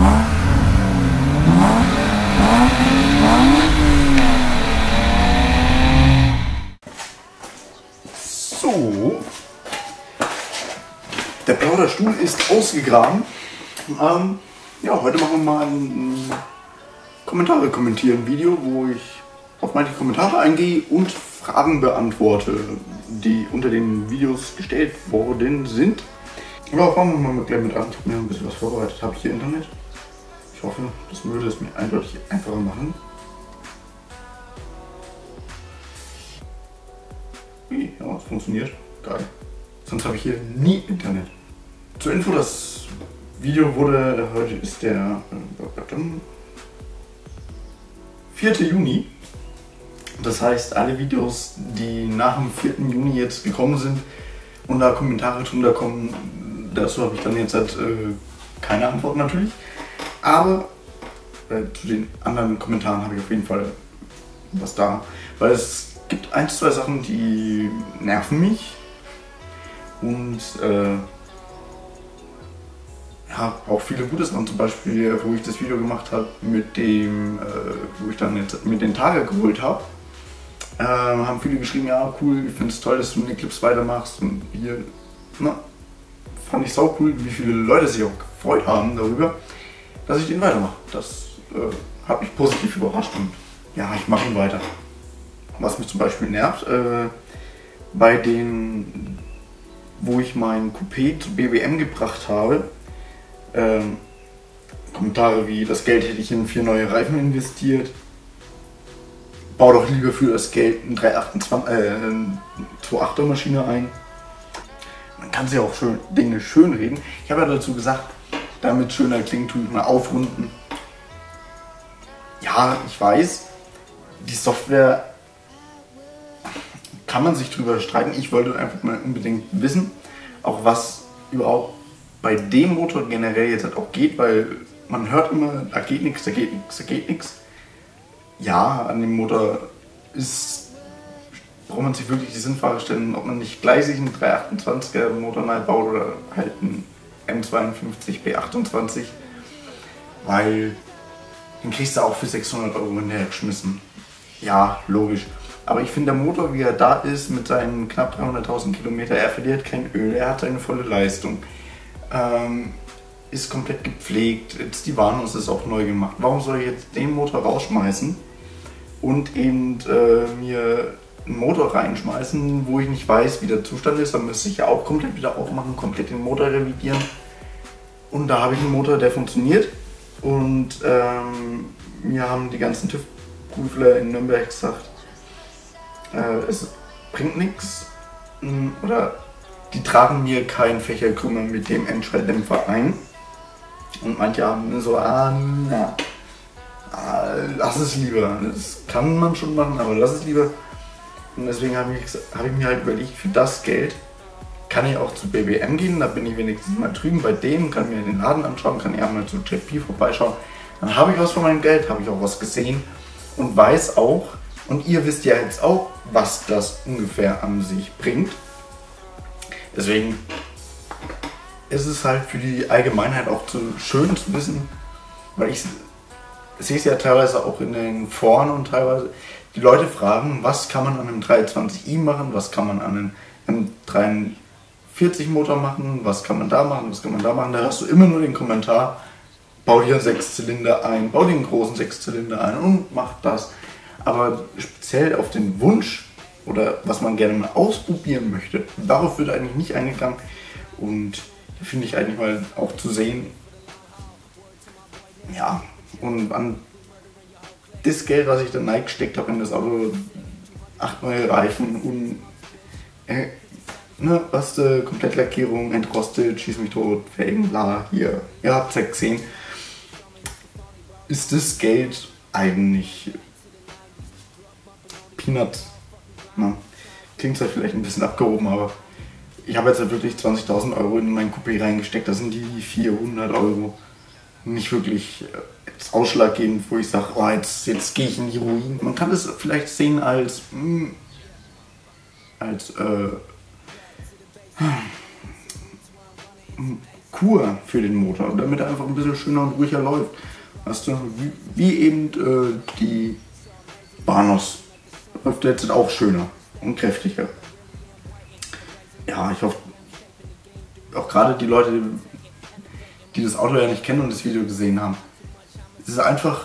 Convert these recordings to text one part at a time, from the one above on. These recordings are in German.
So, der Plauderstuhl ist ausgegraben. Ja, heute machen wir mal ein Kommentare kommentieren Video, wo ich auf manche Kommentare eingehe und Fragen beantworte, die unter den Videos gestellt worden sind. Ja, fangen wir mal gleich mit an. Ich habe mir ein bisschen was vorbereitet, habe hier Internet. Ich hoffe, das würde es mir eindeutig einfacher machen. Ja, es funktioniert. Geil. Sonst habe ich hier nie Internet. Zur Info, das Video wurde, heute ist der 4. Juni. Das heißt, alle Videos, die nach dem 4. Juni jetzt gekommen sind und da Kommentare drunter kommen, dazu habe ich dann jetzt halt, keine Antwort natürlich. Aber zu den anderen Kommentaren habe ich auf jeden Fall was da. Weil es gibt 1, 2 Sachen, die nerven mich und ja, auch viele gute Sachen, zum Beispiel, wo ich das Video gemacht habe mit dem, wo ich dann jetzt mit den Tage geholt habe, haben viele geschrieben, ja cool, ich finde es toll, dass du die Clips weitermachst und hier, na, fand ich sau cool, wie viele Leute sich auch gefreut haben darüber, dass ich den weitermache. Das hat mich positiv überrascht und ja, ich mache ihn weiter. Was mich zum Beispiel nervt, bei den, wo ich mein Coupé zu BBM gebracht habe, Kommentare wie, das Geld hätte ich in 4 neue Reifen investiert, bau doch lieber für das Geld eine 2.8er Maschine ein. Man kann sich auch Dinge schön reden. Ich habe ja dazu gesagt, damit schöner klingt, tue ich mal aufrunden. Ja, ich weiß, die Software kann man sich drüber streiten. Ich wollte einfach mal unbedingt wissen, auch was überhaupt bei dem Motor generell jetzt halt auch geht, weil man hört immer, da geht nichts, da geht nichts, da geht nichts. Ja, an dem Motor braucht man sich wirklich die Sinnfrage stellen, ob man nicht gleich sich einen 328er Motor neu baut oder halt einen M52 B28, weil den kriegst du auch für 600 € hinterhergeschmissen. Ja, logisch. Aber ich finde, der Motor, wie er da ist, mit seinen knapp 300.000 Kilometer, er verliert kein Öl, er hat seine volle Leistung. Ist komplett gepflegt, jetzt die Warnung ist auch neu gemacht. Warum soll ich jetzt den Motor rausschmeißen und eben mir einen Motor reinschmeißen, wo ich nicht weiß, wie der Zustand ist? Dann müsste ich ja auch komplett wieder aufmachen, komplett den Motor revidieren. Und da habe ich einen Motor, der funktioniert. Und mir haben die ganzen TÜV-Prüfler in Nürnberg gesagt, es bringt nichts, oder die tragen mir keinen Fächerkrümmer mit dem Endschalldämpfer ein. Und manche haben so, lass es lieber. Das kann man schon machen, aber lass es lieber. Und deswegen habe ich mir halt überlegt, für das Geld kann ich auch zu BBM gehen, da bin ich wenigstens mal drüben bei dem, kann mir den Laden anschauen, kann eher mal zu JP vorbeischauen. Dann habe ich was von meinem Geld, habe ich auch was gesehen und weiß auch, und ihr wisst ja jetzt auch, was das ungefähr an sich bringt. Deswegen ist es halt für die Allgemeinheit auch schön zu wissen, weil ich sehe es ja teilweise auch in den Foren und teilweise die Leute fragen, was kann man an einem 320i machen, was kann man an einem 43 Motor machen, was kann man da machen, was kann man da machen. Da hast du immer nur den Kommentar, bau dir einen 6-Zylinder ein, bau dir einen großen 6-Zylinder ein und mach das. Aber speziell auf den Wunsch oder was man gerne mal ausprobieren möchte, darauf wird eigentlich nicht eingegangen. Und da finde ich eigentlich mal auch zu sehen, ja, und an das Geld, was ich dann reingesteckt habe in das Auto, 8 neue Reifen und was Komplettlackierung, entrostet, schieß mich tot, Felgen, bla, hier, ihr habt es ja gesehen, ist das Geld eigentlich Peanuts. Na, klingt zwar vielleicht ein bisschen abgehoben, aber ich habe jetzt halt wirklich 20.000 € in mein Coupé reingesteckt, das sind die 400 €. Nicht wirklich ausschlaggebend, wo ich sage, oh, jetzt gehe ich in die Ruinen. Man kann es vielleicht sehen als Kur für den Motor, damit er einfach ein bisschen schöner und ruhiger läuft. Weißt du, wie eben die Banos läuft jetzt auch schöner und kräftiger. Ja, ich hoffe, auch gerade die Leute, die das Auto ja nicht kennen und das Video gesehen haben, es ist einfach,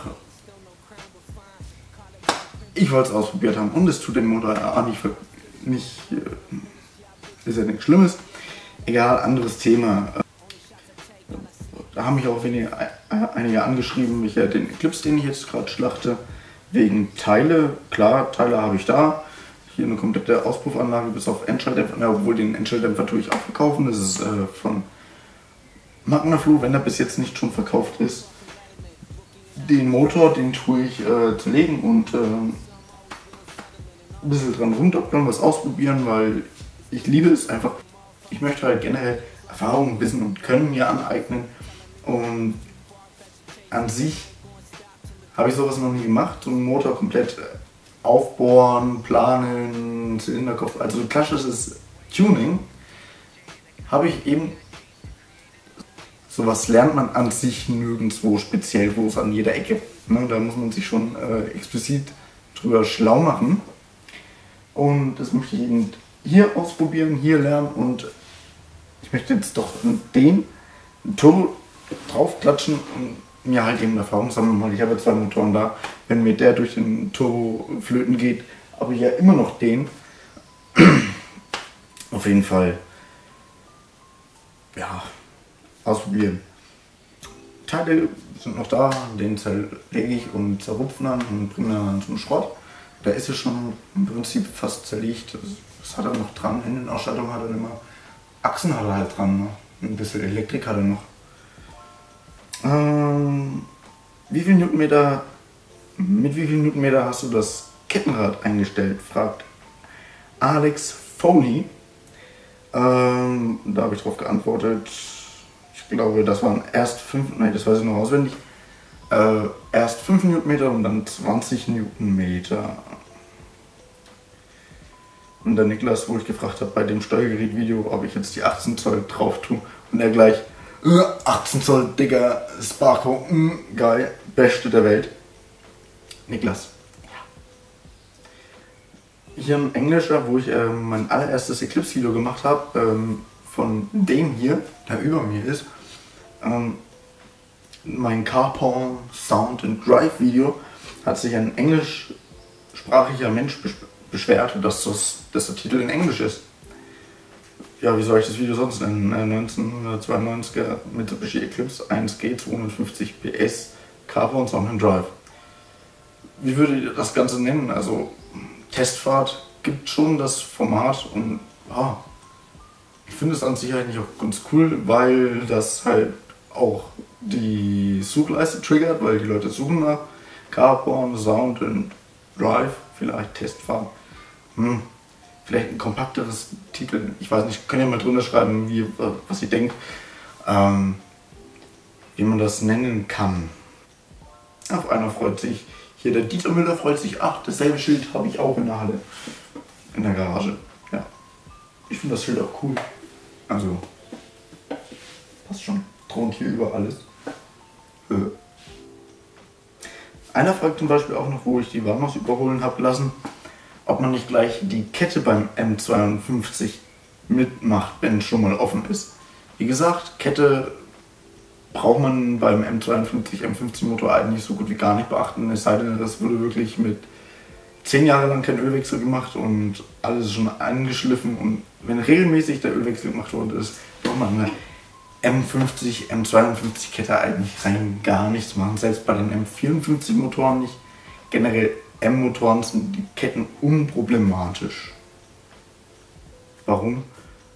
ich wollte es ausprobiert haben und es tut dem Motor auch nicht ist ja nichts Schlimmes. Egal, anderes Thema. Da haben mich auch einige angeschrieben, mich den Eclipse, den ich jetzt gerade schlachte, wegen Teile. Klar, Teile habe ich da. Hier eine komplette Auspuffanlage bis auf Endschalldämpfer, ja, obwohl den Endschalldämpfer tue ich auch verkaufen. Das ist von Magnaflow, wenn er bis jetzt nicht schon verkauft ist. Den Motor, den tue ich zerlegen und ein bisschen dran rumdoktern, was ausprobieren, weil ich liebe es einfach. Ich möchte halt generell Erfahrung, Wissen und Können mir aneignen. Und an sich habe ich sowas noch nie gemacht, so einen Motor komplett aufbohren, planen, Zylinderkopf, also klassisches Tuning, habe ich eben, sowas lernt man an sich nirgendwo speziell, wo es an jeder Ecke, ne, da muss man sich schon explizit drüber schlau machen und das möchte ich eben hier ausprobieren, hier lernen und ich möchte jetzt doch den Turbo draufklatschen und mir halt eben Erfahrung sammeln, weil ich habe 2 Motoren da. Wenn mir der durch den Turbo flöten geht, aber ja immer noch den. Auf jeden Fall, ja, ausprobieren. Teile sind noch da, den zerlege ich und zerrupfen dann und bringe dann zum Schrott. Da ist es schon im Prinzip fast zerlegt. Das hat er noch dran. Innenausstattung hat er immer. Achsen hat er halt dran. Ne? Ein bisschen Elektrik hat er noch. Wie viel Newtonmeter, mit wie viel Newtonmeter hast du das Kettenrad eingestellt? Fragt Alex Phony. Da habe ich drauf geantwortet. Ich glaube, das waren erst 5, nein, das weiß ich noch auswendig. Erst 5 Newtonmeter und dann 20 Newtonmeter. Und der Niklas, wo ich gefragt habe bei dem Steuergerät-Video, ob ich jetzt die 18 Zoll drauf tue. Und er gleich, 18 Zoll, Digga, Sparko, geil, beste der Welt. Niklas. Ja. Hier ein Englischer, wo ich mein allererstes Eclipse-Video gemacht habe, von dem hier, der über mir ist. Mein Carporn Sound and Drive Video hat sich ein englischsprachiger Mensch beschwert, dass der Titel in Englisch ist. Ja, wie soll ich das Video sonst nennen? 1992er Mitsubishi Eclipse 1G 250 PS Carporn Sound and Drive. Wie würdet ihr das Ganze nennen? Also Testfahrt gibt schon das Format und ja, ich finde es an sich eigentlich auch ganz cool, weil das halt auch die Suchleiste triggert, weil die Leute suchen nach Carporn Sound and Drive, vielleicht Testfahrt. Vielleicht ein kompakteres Titel, ich weiß nicht, könnt ihr mal drunter schreiben, was ihr denkt, wie man das nennen kann. Auf einer freut sich, hier der Dieter Müller freut sich, ach, dasselbe Schild habe ich auch in der Halle, in der Garage. Ja, ich finde das Schild auch cool, also passt schon, thront hier über alles. Einer fragt zum Beispiel auch noch, wo ich die Warmhaus überholen habe lassen, ob man nicht gleich die Kette beim M52 mitmacht, wenn es schon mal offen ist. Wie gesagt, Kette braucht man beim M52, M50 Motor eigentlich so gut wie gar nicht beachten, es sei denn, das wurde wirklich mit 10 Jahre lang kein Ölwechsel gemacht und alles schon angeschliffen und wenn regelmäßig der Ölwechsel gemacht worden ist, braucht man eine M50, M52 Kette eigentlich rein gar nichts machen, selbst bei den M54 Motoren nicht. Generell M-Motoren sind die Ketten unproblematisch. Warum?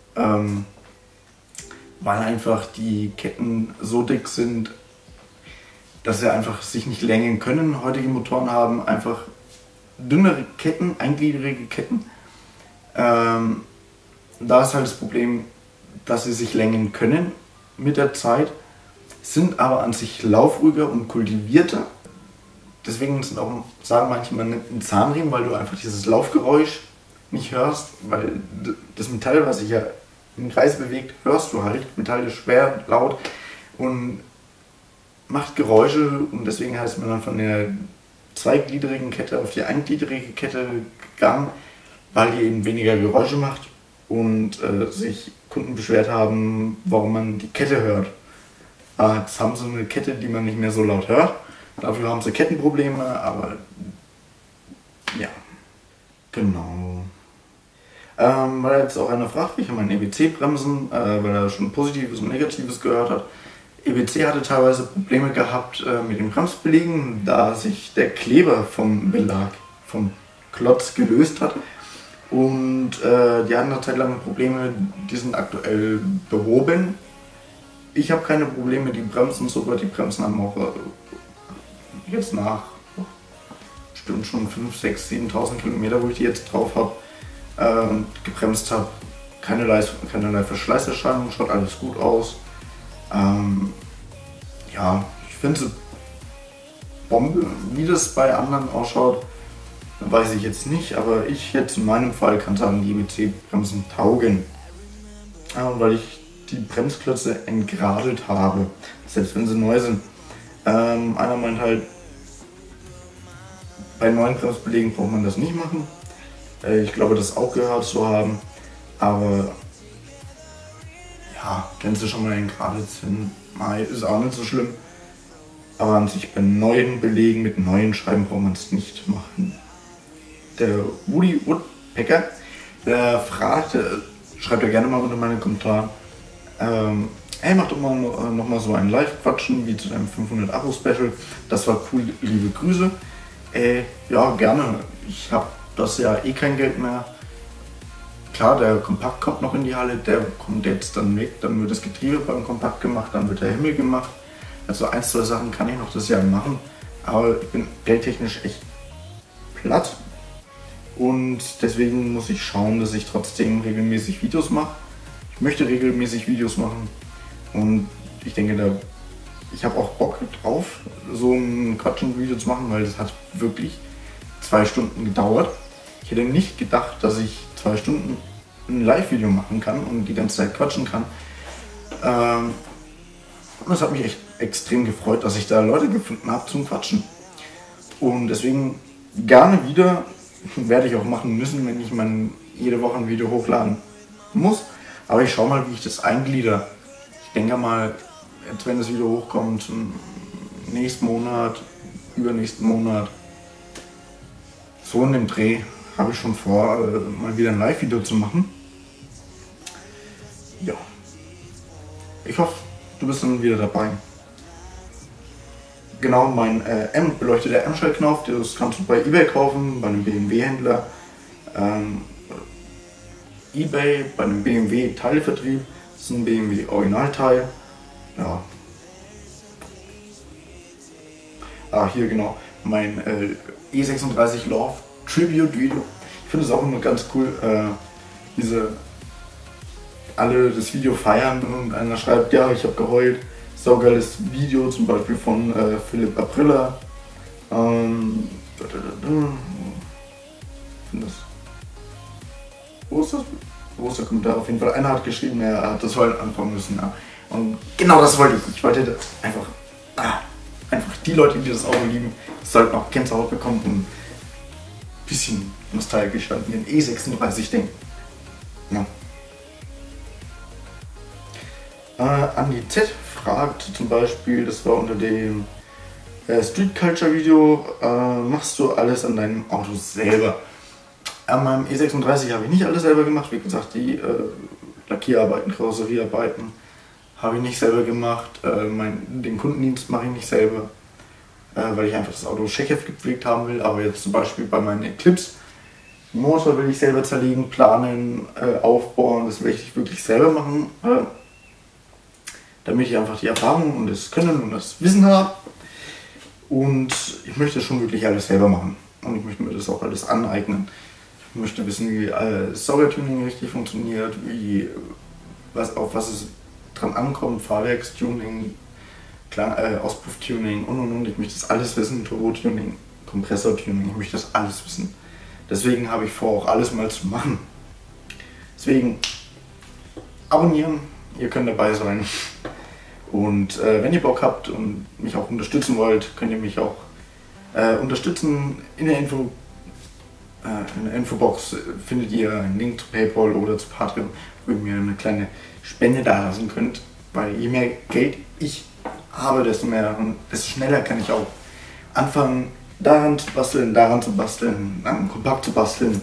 Weil einfach die Ketten so dick sind, dass sie einfach sich nicht längen können. Heutige Motoren haben einfach dünnere Ketten, eingliedrige Ketten. Da ist halt das Problem, dass sie sich längen können mit der Zeit, sind aber an sich laufruhiger und kultivierter. Deswegen sind auch, sagen manche, man nimmt einen Zahnriemen, weil du einfach dieses Laufgeräusch nicht hörst, weil das Metall, was ich ja den Kreis bewegt, hörst du halt. Metall ist schwer, laut und macht Geräusche und deswegen heißt man dann von der zweigliedrigen Kette auf die eingliedrige Kette gegangen, weil die eben weniger Geräusche macht und sich Kunden beschwert haben, warum man die Kette hört. Jetzt haben sie eine Kette, die man nicht mehr so laut hört. Dafür haben sie Kettenprobleme, aber ja, genau. Weil jetzt auch einer fragt, wie ich meine EBC-Bremsen, weil er schon Positives und Negatives gehört hat. EBC hatte teilweise Probleme gehabt mit den Bremsbelägen, da sich der Kleber vom Belag, vom Klotz gelöst hat. Und die hatten eine Zeit lang Probleme, die sind aktuell behoben. Ich habe keine Probleme, die Bremsen super, die Bremsen haben auch jetzt nach bestimmt schon 5, 6, 7.000 Kilometer, wo ich die jetzt drauf habe und gebremst habe, keinerlei Verschleißerscheinungen, schaut alles gut aus. Ja, ich finde sie Bombe. Wie das bei anderen ausschaut, weiß ich jetzt nicht, aber ich jetzt in meinem Fall kann sagen, die EBC-Bremsen taugen, weil ich die Bremsklötze entgradelt habe, selbst wenn sie neu sind. Einer meint halt, bei neuen Bremsbelägen braucht man das nicht machen. Ich glaube, das auch gehört zu haben, aber ja, kennst du schon mal entgradet sind, ist auch nicht so schlimm. Aber an sich bei neuen Belegen mit neuen Scheiben braucht man es nicht machen. Der Woody Woodpecker, der fragte, schreibt ja gerne mal unter meine Kommentare, hey, mach doch mal noch mal so ein Live-Quatschen wie zu deinem 500 Abo-Special. Das war cool, liebe Grüße. Ja, gerne. Ich habe das ja eh kein Geld mehr. Klar, der Kompakt kommt noch in die Halle, der kommt jetzt dann weg, dann wird das Getriebe beim Kompakt gemacht, dann wird der Himmel gemacht. Also 1, 2 Sachen kann ich noch das Jahr machen, aber ich bin geldtechnisch echt platt und deswegen muss ich schauen, dass ich trotzdem regelmäßig Videos mache. Ich möchte regelmäßig Videos machen und ich denke, ich habe auch Bock drauf, so ein Quatschen-Video zu machen, weil das hat wirklich 2 Stunden gedauert. Ich hätte nicht gedacht, dass ich 2 Stunden ein Live-Video machen kann und die ganze Zeit quatschen kann. Und das hat mich echt extrem gefreut, dass ich da Leute gefunden habe zum Quatschen. Und deswegen gerne wieder, werde ich auch machen müssen, wenn ich jede Woche ein Video hochladen muss. Aber ich schaue mal, wie ich das einglieder. Ich denke mal, jetzt wenn das Video hochkommt, nächsten Monat, übernächsten Monat, so in dem Dreh, habe ich schon vor, mal wieder ein Live-Video zu machen. Ja. Ich hoffe, du bist dann wieder dabei. Genau, mein beleuchteter M-Schallknauf, das kannst du bei eBay kaufen, bei einem BMW-Händler. eBay, bei einem BMW-Teilevertrieb. Das ist ein BMW-Originalteil. Ja. Hier genau, mein E36 Love Tribute Video. Ich finde es auch immer ganz cool, alle das Video feiern und einer schreibt, ja, ich habe geheult. Saugeiles Video zum Beispiel von Philipp Aprilla. Wo ist der Kommentar? Auf jeden Fall, einer hat geschrieben, er hat das heute anfangen müssen. Ja. Und genau das wollte ich. Ich wollte einfach die Leute, die das Auto lieben, sollten auch Gänsehaut bekommen und ein bisschen nostalgisch an den E36 denken. Ja. Andi Z fragt zum Beispiel, das war unter dem Street Culture Video, machst du alles an deinem Auto selber? An meinem E36 habe ich nicht alles selber gemacht, wie gesagt, die Lackierarbeiten, Karosseriearbeiten habe ich nicht selber gemacht, den Kundendienst mache ich nicht selber, weil ich einfach das Auto Scheckheft gepflegt haben will, aber jetzt zum Beispiel bei meinen Eclipse, Motor will ich selber zerlegen, planen, aufbauen, das will ich wirklich selber machen, damit ich einfach die Erfahrung und das Können und das Wissen habe. Und ich möchte schon wirklich alles selber machen. Und ich möchte mir das auch alles aneignen. Ich möchte wissen, wie Saugertuning richtig funktioniert, auf was es dran ankommt, Fahrwerkstuning, Auspufftuning und. Ich möchte das alles wissen, Turbo-Tuning, Kompressor-Tuning, ich möchte das alles wissen. Deswegen habe ich vor, auch alles mal zu machen. Deswegen abonnieren, ihr könnt dabei sein. Und wenn ihr Bock habt und mich auch unterstützen wollt, könnt ihr mich auch unterstützen. In der Infobox findet ihr einen Link zu PayPal oder zu Patreon, wo ihr mir eine kleine Spende dalassen könnt. Weil je mehr Geld ich habe, desto mehr und desto schneller kann ich auch anfangen, daran zu basteln, am Kompakt zu basteln.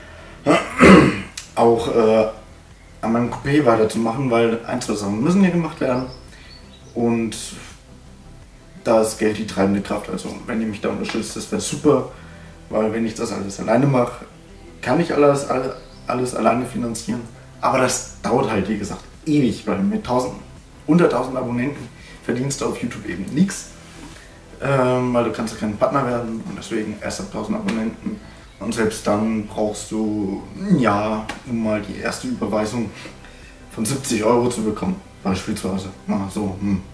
Auch an meinem Coupé weiterzumachen, weil ein, zwei Sachen müssen hier gemacht werden. Und da ist Geld die treibende Kraft. Also wenn ihr mich da unterstützt, das wäre super. Weil wenn ich das alles alleine mache, kann ich alles alleine finanzieren. Aber das dauert halt, wie gesagt, ewig, weil mit unter 1000 Abonnenten verdienst du auf YouTube eben nichts. Weil du kannst ja kein Partner werden und deswegen erst ab 1000 Abonnenten. Und selbst dann brauchst du ein Jahr, um mal die erste Überweisung von 70 € zu bekommen. Beispielsweise. Na, so.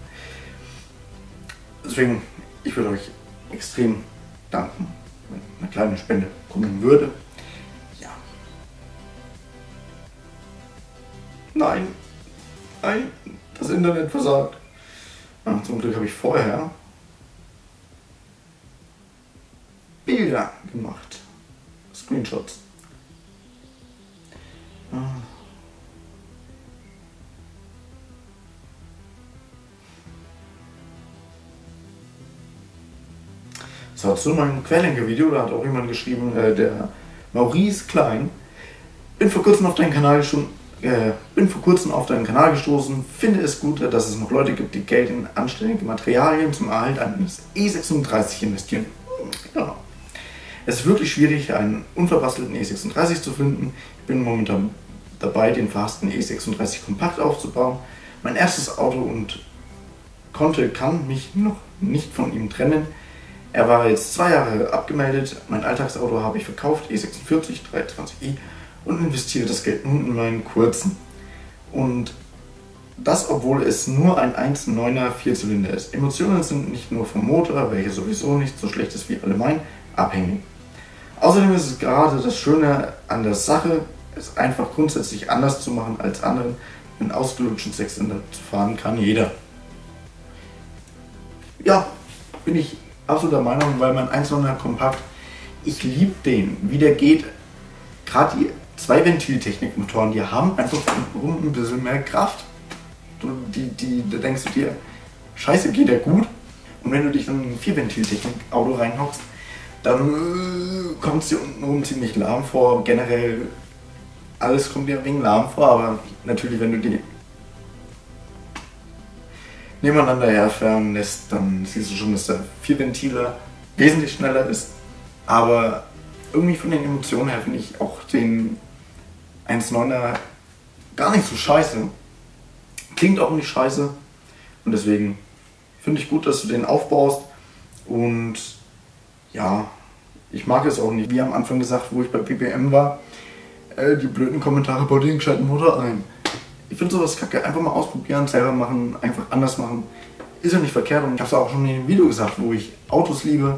Deswegen, ich würde euch extrem danken, wenn eine kleine Spende kommen würde. Ja. Nein, das Internet versagt. Zum Glück habe ich vorher Bilder gemacht. Screenshots. So, zu meinem Querlenker-Video, da hat auch jemand geschrieben, der Maurice Klein. Bin vor kurzem auf deinen Kanal gestoßen, finde es gut, dass es noch Leute gibt, die Geld in anständige Materialien zum Erhalt eines E36 investieren. Ja. Es ist wirklich schwierig, einen unverbastelten E36 zu finden. Ich bin momentan dabei, den verhassten E36 Kompakt aufzubauen. Mein erstes Auto und kann mich noch nicht von ihm trennen. Er war jetzt 2 Jahre abgemeldet. Mein Alltagsauto habe ich verkauft, E46 320i, und investiere das Geld nun in meinen kurzen. Und das, obwohl es nur ein 1,9er Vierzylinder ist. Emotionen sind nicht nur vom Motor, welcher sowieso nicht so schlecht ist wie allgemein, abhängig. Außerdem ist es gerade das Schöne an der Sache, es einfach grundsätzlich anders zu machen als anderen. Einen ausgelutschten Sechszylinder zu fahren kann jeder. Ja, bin ich absoluter Meinung, weil mein 1,9er Kompakt, ich liebe den, wie der geht. Gerade die Zwei-Ventil-Technik-Motoren, die haben einfach ein bisschen mehr Kraft. Da denkst du dir, scheiße, geht der gut? Und wenn du dich dann in ein 4-Ventil-Technik-Auto reinhockst, dann kommt es dir untenrum ziemlich lahm vor. Generell, alles kommt dir ein wenig lahm vor, aber natürlich, wenn du die nebeneinander herfahren lässt, dann siehst du schon, dass der 4-Ventiler wesentlich schneller ist. Aber irgendwie von den Emotionen her finde ich auch den 1,9er gar nicht so scheiße. Klingt auch nicht scheiße. Und deswegen finde ich gut, dass du den aufbaust. Und ja, ich mag es auch nicht, wie am Anfang gesagt, wo ich bei BBM war, die blöden Kommentare, bau dir einen gescheiten Motor ein. Ich finde sowas kacke. Einfach mal ausprobieren, selber machen, einfach anders machen. Ist ja nicht verkehrt. Und ich habe es auch schon in dem Video gesagt, wo ich Autos liebe.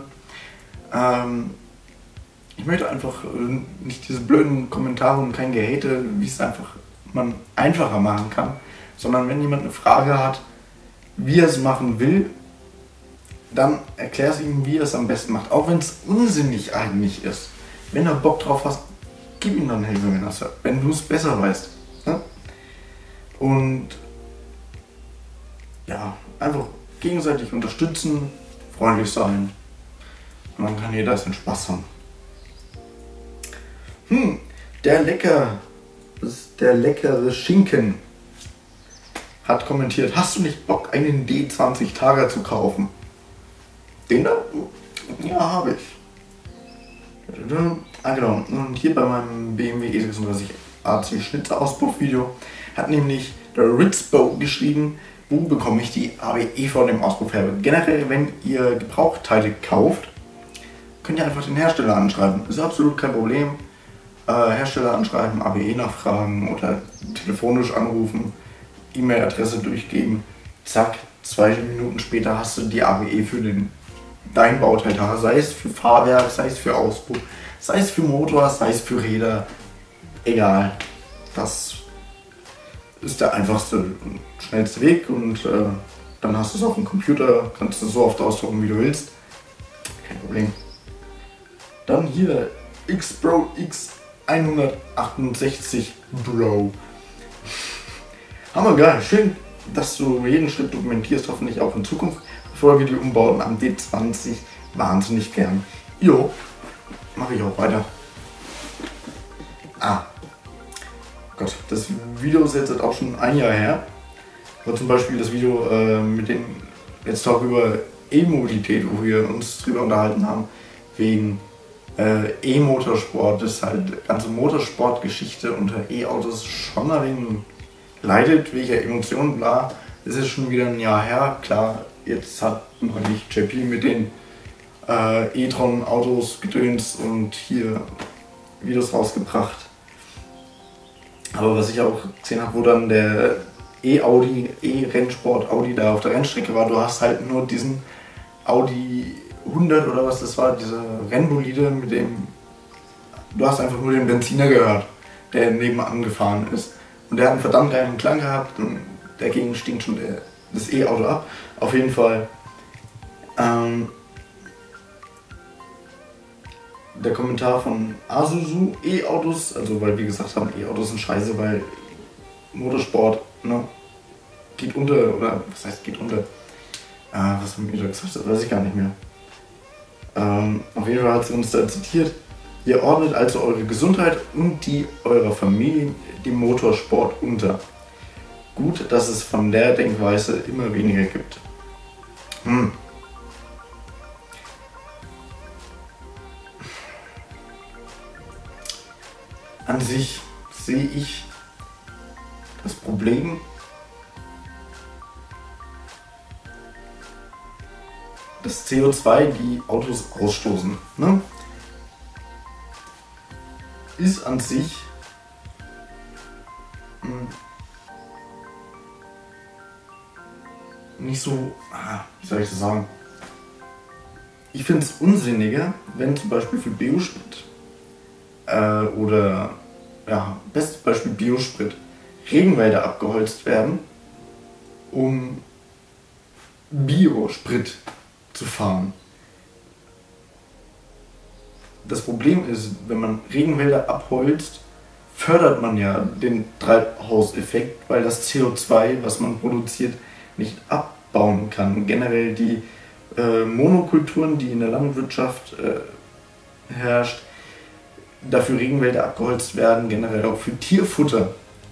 Ich möchte einfach nicht diese blöden Kommentare und kein Gehate, wie es einfach man einfacher machen kann. Sondern wenn jemand eine Frage hat, wie er es machen will, dann erklär es ihm, wie er es am besten macht. Auch wenn es unsinnig eigentlich ist. Wenn er Bock drauf hast, gib ihm dann Hilfe, wenn du es besser weißt. Ne? Und ja, einfach gegenseitig unterstützen, freundlich sein. Und dann kann jeder seinen Spaß haben. Der leckere Schinken hat kommentiert, hast du nicht Bock, einen D20 Targa zu kaufen? Den da? Ja, habe ich. Genau. Und hier bei meinem BMW E36 AC Schnitzer Auspuffvideo hat nämlich der Ritzbo geschrieben, wo bekomme ich die ABE von dem Auspuff her? Generell, wenn ihr Gebrauchteile kauft, könnt ihr einfach den Hersteller anschreiben. Ist absolut kein Problem. Hersteller anschreiben, ABE nachfragen oder telefonisch anrufen, E-Mail-Adresse durchgeben. Zack, 2 Minuten später hast du die ABE für dein Bauteil da. Sei es für Fahrwerk, sei es für Auspuff, sei es für Motor, sei es für Räder. Egal. Das ist der einfachste und schnellste Weg und dann hast du es auf dem Computer, kannst du so oft ausdrucken, wie du willst. Kein Problem. Dann hier X-Pro X168 Bro. Hammergeil, schön, dass du jeden Schritt dokumentierst, hoffentlich auch in Zukunft. Verfolge die Umbauten am D20 wahnsinnig gern. Jo, mache ich auch weiter. Gott, das Video ist jetzt auch schon ein Jahr her. Aber zum Beispiel das Video mit dem Let's Talk über E-Mobilität, wo wir uns drüber unterhalten haben, wegen E-Motorsport, das halt ganze Motorsportgeschichte unter E-Autos schon ein wenig leidet, welche Emotionen, bla. Das ist schon wieder ein Jahr her, klar, jetzt hat neulich JP mit den E-Tron-Autos gedöns und hier Videos rausgebracht. Aber was ich auch gesehen habe, wo dann der E-Audi, E-Rennsport Audi da auf der Rennstrecke war, du hast halt nur diesen Audi 100 oder was das war, dieser Rennbolide, mit dem du hast einfach nur den Benziner gehört, der nebenan gefahren ist. Und der hat einen verdammt geilen Klang gehabt und dagegen stinkt schon das E-Auto ab. Auf jeden Fall der Kommentar von Asuzu, E-Autos, also weil wir gesagt haben, E-Autos sind scheiße, weil Motorsport, ne, geht unter, oder was heißt geht unter? Was haben wir da gesagt? Das weiß ich gar nicht mehr. Auf jeden Fall hat sie uns da zitiert: Ihr ordnet also eure Gesundheit und die eurer Familie dem Motorsport unter. Gut, dass es von der Denkweise immer weniger gibt. An sich sehe ich das Problem, das CO2, die Autos ausstoßen, ne, ist an sich nicht so, wie soll ich das sagen? Ich finde es unsinniger, wenn zum Beispiel für Biosprit oder, ja, bestes Beispiel Biosprit, Regenwälder abgeholzt werden, um Biosprit zu fahren. Das Problem ist, wenn man Regenwälder abholzt, fördert man ja den Treibhauseffekt, weil das CO2, was man produziert, nicht abbauen kann. Generell die Monokulturen, die in der Landwirtschaft herrscht, dafür Regenwälder abgeholzt werden, generell auch für Tierfutter,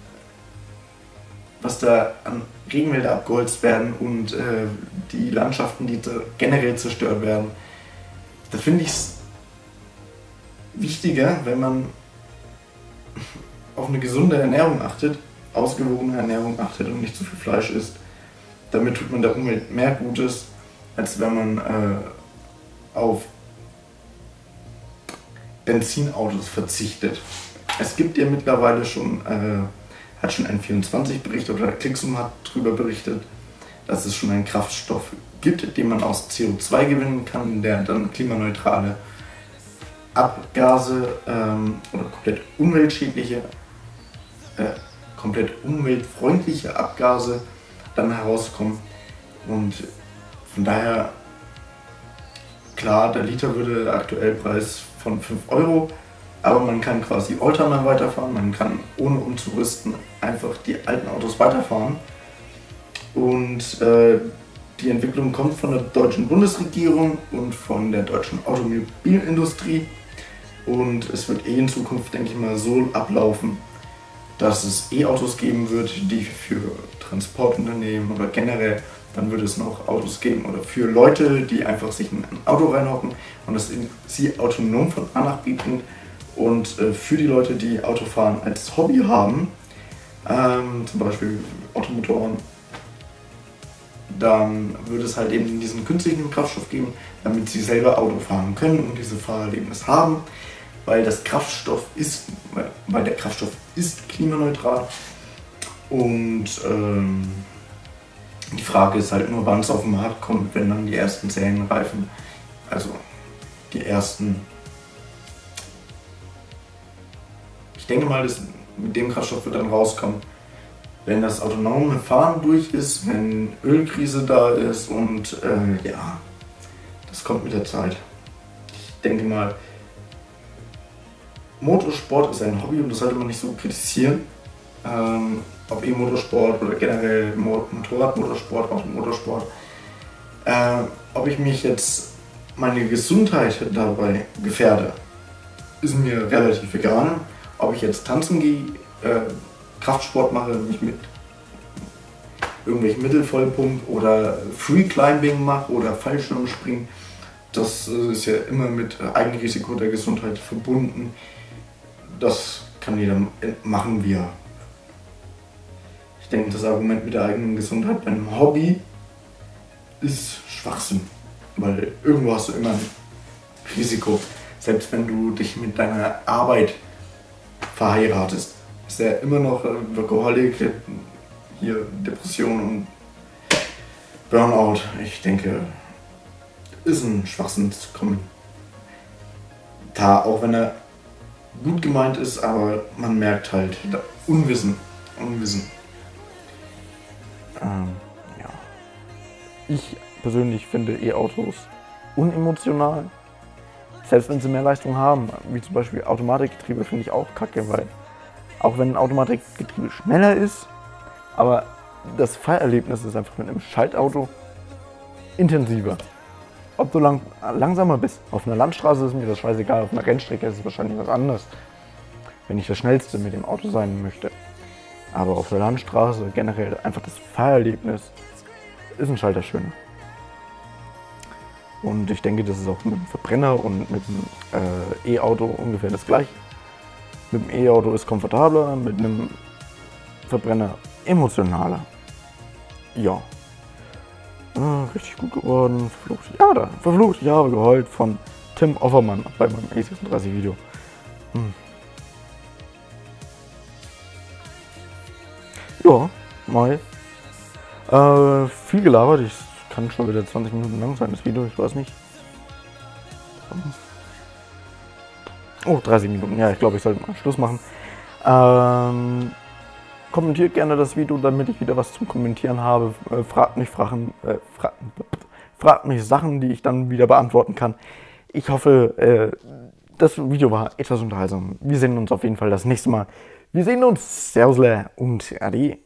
was da an Regenwälder abgeholzt werden und die Landschaften, die generell zerstört werden. Da finde ich es wichtiger, wenn man auf eine gesunde Ernährung achtet, ausgewogene Ernährung achtet und nicht zu viel Fleisch isst. Damit tut man der Umwelt mehr Gutes, als wenn man auf Benzinautos verzichtet. Es gibt ja mittlerweile schon, hat schon ein 24-Bericht oder Klicksum hat darüber berichtet, dass es schon einen Kraftstoff gibt, den man aus CO2 gewinnen kann, der dann klimaneutrale Abgase oder komplett umweltfreundliche Abgase dann herauskommen. Und von daher, klar, der Liter würde der aktuelle Preis von 5 Euro, aber man kann quasi Oldtimer weiterfahren, man kann ohne umzurüsten einfach die alten Autos weiterfahren. Und die Entwicklung kommt von der deutschen Bundesregierung und von der deutschen Automobilindustrie. Und es wird in Zukunft, denke ich mal, so ablaufen, dass es E-Autos geben wird, die für Transportunternehmen oder generell, dann wird es noch Autos geben oder für Leute, die einfach sich in ein Auto reinhocken und das sie autonom von A nach B bringt. Und für die Leute, die Autofahren als Hobby haben, zum Beispiel Automotoren, dann wird es halt eben diesen künstlichen Kraftstoff geben, damit sie selber Auto fahren können und diese Fahrerlebnis haben, weil der Kraftstoff ist klimaneutral. Und die Frage ist halt nur, wann es auf den Markt kommt, wenn dann die ersten Serienreifen, also die ersten, ich denke mal, mit dem Kraftstoff wird dann rauskommen, wenn das autonome Fahren durch ist, wenn Ölkrise da ist und ja, das kommt mit der Zeit. Ich denke mal, Motorsport ist ein Hobby und das sollte man nicht so kritisieren. Ob E-Motorsport oder generell Motorradmotorsport, Automotorsport. Ob ich mich jetzt meine Gesundheit dabei gefährde, ist mir relativ egal. Ob ich jetzt tanzen gehe, Kraftsport mache, mich mit irgendwelchen Mitteln vollpump oder Free Climbing mache oder Fallschirmspringen, das ist ja immer mit Eigenrisiko der Gesundheit verbunden. Das kann jeder machen, wie er. Ich denke, das Argument mit der eigenen Gesundheit bei einem Hobby ist Schwachsinn, weil irgendwo hast du immer ein Risiko. Selbst wenn du dich mit deiner Arbeit verheiratest, ist ja immer noch Workaholic, hier Depression und Burnout. Ich denke, ist ein Schwachsinnskommentar, auch wenn er gut gemeint ist, aber man merkt halt Unwissen. Ja. Ich persönlich finde E-Autos unemotional. Selbst wenn sie mehr Leistung haben, wie zum Beispiel Automatikgetriebe, finde ich auch kacke, weil auch wenn ein Automatikgetriebe schneller ist, aber das Fahrerlebnis ist einfach mit einem Schaltauto intensiver. Ob du langsamer bist, auf einer Landstraße ist mir das scheißegal, auf einer Rennstrecke ist es wahrscheinlich was anderes, wenn ich der Schnellste mit dem Auto sein möchte. Aber auf der Landstraße generell einfach das Fahrerlebnis ist ein Schalter schöner. Und ich denke, das ist auch mit dem Verbrenner und mit dem E-Auto ungefähr das gleiche. Mit dem E-Auto ist komfortabler, mit einem Verbrenner emotionaler. Ja. Richtig gut geworden. Verflucht Jahre geheult von Tim Offermann bei meinem E36 Video. Ja, mal. Viel gelabert. Ich kann schon wieder 20 Minuten lang sein, das Video, ich weiß nicht. Oh, 30 Minuten. Ja, ich glaube, ich sollte mal Schluss machen. Kommentiert gerne das Video, damit ich wieder was zum Kommentieren habe. Fragt mich Sachen, die ich dann wieder beantworten kann. Ich hoffe, das Video war etwas unterhaltsam. Wir sehen uns auf jeden Fall das nächste Mal. Wir sehen uns. Servus und Ade.